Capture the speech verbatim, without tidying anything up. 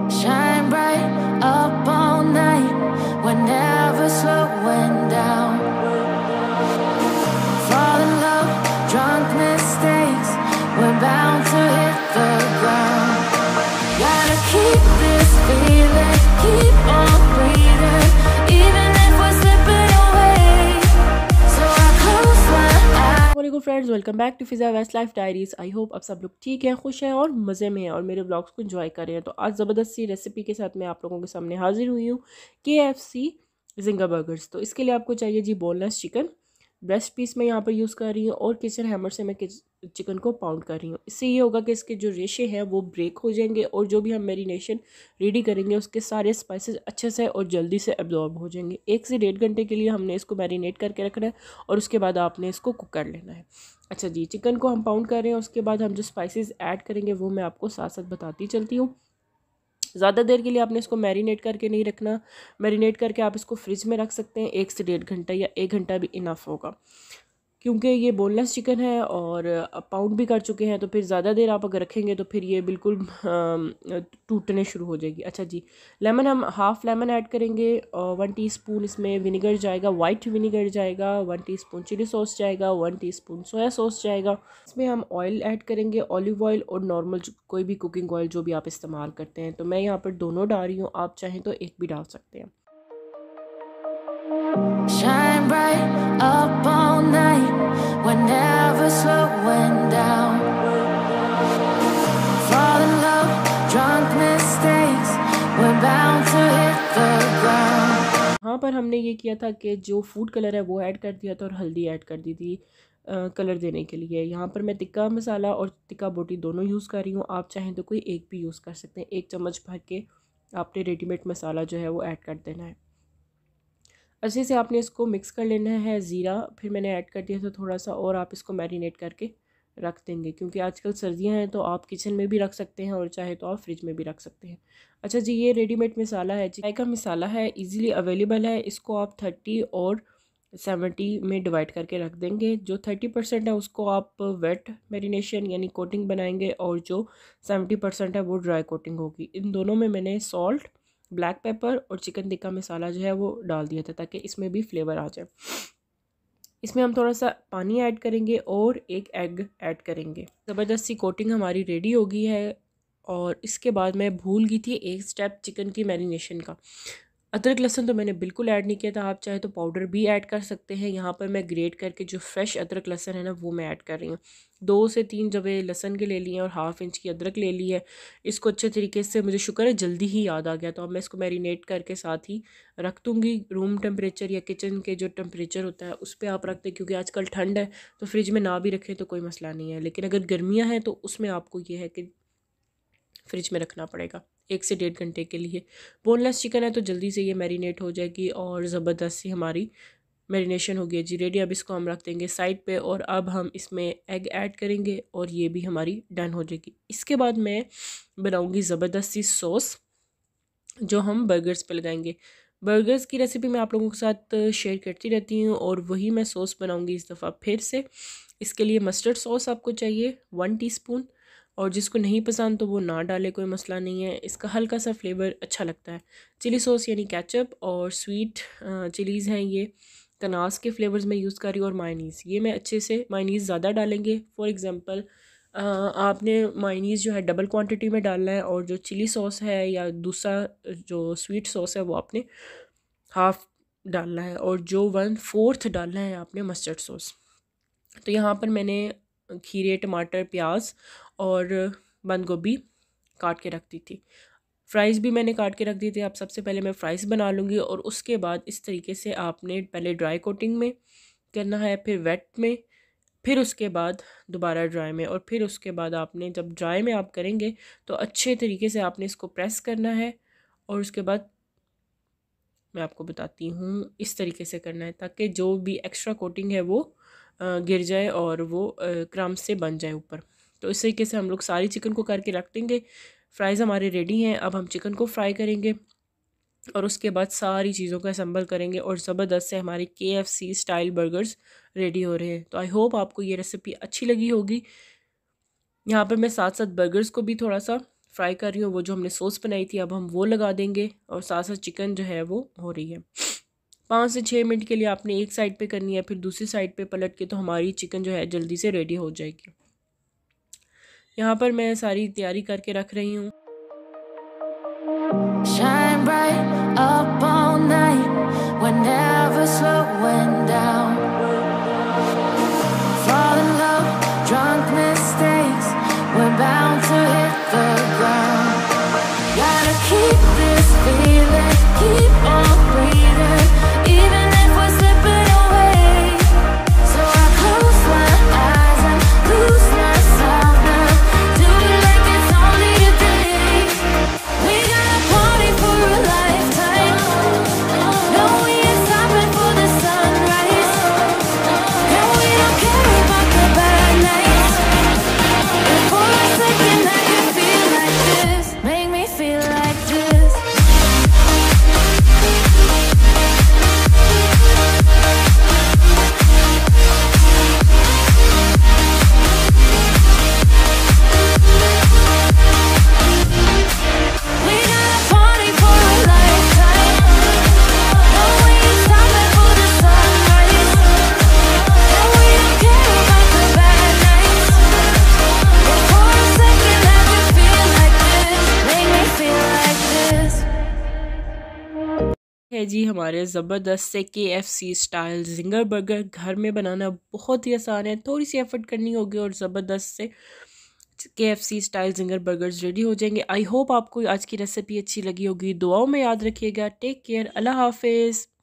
Shine bright up all night. We're never slowing down. Fall in love, drunk mistakes. We're bound to hit the ground. Gotta keep this feeling, keep on breathing, even if we're slipping away. So I close my eyes. वालेकुम friends, welcome back to Fiza west life diaries. I hope आप सब लोग ठीक हैं, खुश हैं और मज़े में हैं और मेरे ब्लॉग्स को एंजॉय कर रहे हैं। तो आज ज़बरदस्त सी रेसिपी के साथ मैं आप लोगों के सामने हाजिर हुई हूँ, के एफ सी जिंगा बर्गर्स। तो इसके लिए आपको चाहिए जी बोनलेस चिकन, ब्रेस्ट पीस मैं यहाँ पर यूज़ कर रही हूँ और किचन हैमर से मैं चिकन को पाउंड कर रही हूँ। इससे ये होगा कि इसके जो रेशे हैं वो ब्रेक हो जाएंगे और जो भी हम मैरिनेशन रेडी करेंगे उसके सारे स्पाइसेस अच्छे से और जल्दी से एब्जॉर्ब हो जाएंगे। एक से डेढ़ घंटे के लिए हमने इसको मैरिनेट करके रखना है और उसके बाद आपने इसको कुक कर लेना है। अच्छा जी, चिकन को हम पाउंड कर रहे हैं, उसके बाद हम जो स्पाइसेस ऐड करेंगे वो मैं आपको साथ साथ बताती चलती हूँ। ज़्यादा देर के लिए आपने इसको मैरिनेट करके नहीं रखना। मैरिनेट करके आप इसको फ्रिज में रख सकते हैं, एक से डेढ़ घंटा या एक घंटा भी इनफ होगा, क्योंकि ये बोनलेस चिकन है और पाउंड भी कर चुके हैं। तो फिर ज़्यादा देर आप अगर रखेंगे तो फिर ये बिल्कुल टूटने शुरू हो जाएगी। अच्छा जी, लेमन हम हाफ़ लेमन ऐड करेंगे और वन टीस्पून इसमें विनेगर जाएगा, वाइट विनेगर जाएगा, वन टीस्पून चिली सॉस जाएगा, वन टीस्पून सोया सॉस जाएगा। इसमें हम ऑयल ऐड करेंगे, ऑलिव ऑयल और नॉर्मल कोई भी कुकिंग ऑयल जो भी आप इस्तेमाल करते हैं। तो मैं यहाँ पर दोनों डाल रही हूँ, आप चाहें तो एक भी डाल सकते हैं। Shine bright up all night. We're never slowing down. Fall in love, drunk mistakes. We're bound to hit the ground. यहाँ पर हमने ये किया था कि जो फूड कलर है वो ऐड कर दिया था और हल्दी ऐड कर दी थी आ, कलर देने के लिए। यहाँ पर मैं तिक्का मसाला और तिक्का बोटी दोनों यूज़ कर रही हूँ, आप चाहें तो कोई एक भी यूज़ कर सकते हैं। एक चम्मच भर के आपने रेडीमेड मसाला जो है वो ऐड कर देना है। अच्छे से आपने इसको मिक्स कर लेना है। ज़ीरा फिर मैंने ऐड कर दिया था थोड़ा सा, और आप इसको मैरिनेट करके रख देंगे, क्योंकि आजकल सर्दियां हैं तो आप किचन में भी रख सकते हैं और चाहे तो आप फ्रिज में भी रख सकते हैं। अच्छा जी, ये रेडीमेड मसाला है जी, चाय का मसाला है, इजीली अवेलेबल है। इसको आप थर्टी और सेवेंटी में डिवाइड करके रख देंगे। जो थर्टी परसेंट है उसको आप वेट मैरिनेशन यानी कोटिंग बनाएंगे और जो सेवेंटी परसेंट है वो ड्राई कोटिंग होगी। इन दोनों में मैंने सॉल्ट, ब्लैक पेपर और चिकन टिक्का मसाला जो है वो डाल दिया था ताकि इसमें भी फ्लेवर आ जाए। इसमें हम थोड़ा सा पानी ऐड करेंगे और एक एग ऐड करेंगे। ज़बरदस्ती कोटिंग हमारी रेडी हो गई है। और इसके बाद मैं भूल गई थी एक स्टेप चिकन की मैरिनेशन का। अदरक लहसुन तो मैंने बिल्कुल ऐड नहीं किया था, आप चाहे तो पाउडर भी ऐड कर सकते हैं। यहाँ पर मैं ग्रेट करके जो फ्रेश अदरक लहसुन है ना वो मैं ऐड कर रही हूँ। दो से तीन जबे लहसुन के ले लिए और हाफ़ इंच की अदरक ले ली है। इसको अच्छे तरीके से, मुझे शुक्र है जल्दी ही याद आ गया, तो अब मैं इसको मैरिनेट करके साथ ही रख दूँगी। रूम टेम्परेचर या किचन के जो टेम्परेचर होता है उस पर आप रख दें, क्योंकि आजकल ठंड है तो फ्रिज में ना भी रखें तो कोई मसला नहीं है, लेकिन अगर गर्मियाँ हैं तो उसमें आपको ये है कि फ्रिज में रखना पड़ेगा एक से डेढ़ घंटे के लिए। बोनलेस चिकन है तो जल्दी से ये मैरिनेट हो जाएगी और ज़बरदस्त सी हमारी मैरिनेशन हो गई है जी रेडी। अब इसको हम रख देंगे साइड पे और अब हम इसमें एग ऐड करेंगे और ये भी हमारी डन हो जाएगी। इसके बाद मैं बनाऊंगी ज़बरदस्त सी सॉस जो हम बर्गर्स पे लगाएंगे। बर्गर्स की रेसिपी मैं आप लोगों के साथ शेयर करती रहती हूँ और वही मैं सॉस बनाऊंगी इस दफ़ा फिर से। इसके लिए मस्टर्ड सॉस आपको चाहिए वन टीस्पून, और जिसको नहीं पसंद तो वो ना डाले, कोई मसला नहीं है, इसका हल्का सा फ्लेवर अच्छा लगता है। चिली सॉस यानी केचप और स्वीट चिलीज़ हैं ये, तनास के फ्लेवर्स में यूज़ कर रही हूँ, और मायनीज़ ये मैं अच्छे से, मायनीज़ ज़्यादा डालेंगे। फॉर एग्ज़ाम्पल आपने मायनीज़ जो है डबल क्वांटिटी में डालना है, और जो चिली सॉस है या दूसरा जो स्वीट सॉस है वो आपने हाफ़ डालना है, और जो वन फोर्थ डालना है आपने मस्टर्ड सॉस। तो यहाँ पर मैंने खीरे, टमाटर, प्याज और बंद गोभी काट के रख दी थी। फ्राइज़ भी मैंने काट के रख दी थी। अब सबसे पहले मैं फ़्राइज़ बना लूँगी और उसके बाद इस तरीके से आपने पहले ड्राई कोटिंग में करना है, फिर वेट में, फिर उसके बाद दोबारा ड्राई में, और फिर उसके बाद आपने जब ड्राई में आप करेंगे तो अच्छे तरीके से आपने इसको प्रेस करना है, और उसके बाद मैं आपको बताती हूँ इस तरीके से करना है ताकि जो भी एक्स्ट्रा कोटिंग है वो गिर जाए और वो क्रम्स से बन जाए ऊपर। तो इस तरीके से हम लोग सारी चिकन को करके रख देंगे। फ्राइज़ हमारे रेडी हैं, अब हम चिकन को फ्राई करेंगे और उसके बाद सारी चीज़ों को असम्बल करेंगे और ज़बरदस्त से हमारे के F C style burgers ready हो रहे हैं। तो आई होप आपको ये रेसिपी अच्छी लगी होगी। यहाँ पर मैं साथ साथ बर्गर्स को भी थोड़ा सा फ्राई कर रही हूँ, वो जो हमने सॉस बनाई थी अब हम वो लगा देंगे और साथ साथ चिकन जो है वो हो रही है। पाँच से छः मिनट के लिए आपने एक साइड पे करनी है, फिर दूसरी साइड पे पलट के, तो हमारी चिकन जो है जल्दी से रेडी हो जाएगी। यहाँ पर मैं सारी तैयारी करके रख रही हूँ। Shine bright up all night, we're never slowing down. Fall in love, drunk mistakes, we're bound to hit the ground. Gotta keep this feeling, keep on breathing, even if we're slipping away. So I close my eyes and lose myself now, do it like it's only today. We got a party for a lifetime, no we ain't stopping for the sunrise, and we don't care about the bad nights. And for a second I can feel like this, make me feel like this. We got a party for a lifetime, no we ain't stopping for the sunrise, and we don't care about the bad nights. But for a second I can feel like this, make me feel like this. है जी हमारे ज़बरदस्त से K F C style zinger burger. घर में बनाना बहुत ही आसान है, थोड़ी सी एफर्ट करनी होगी और ज़बरदस्त से K F C style zinger burgers ready हो जाएंगे। आई होप आपको आज की रेसिपी अच्छी लगी होगी। दुआओं में याद रखिएगा। टेक केयर, अल्लाह हाफिज़।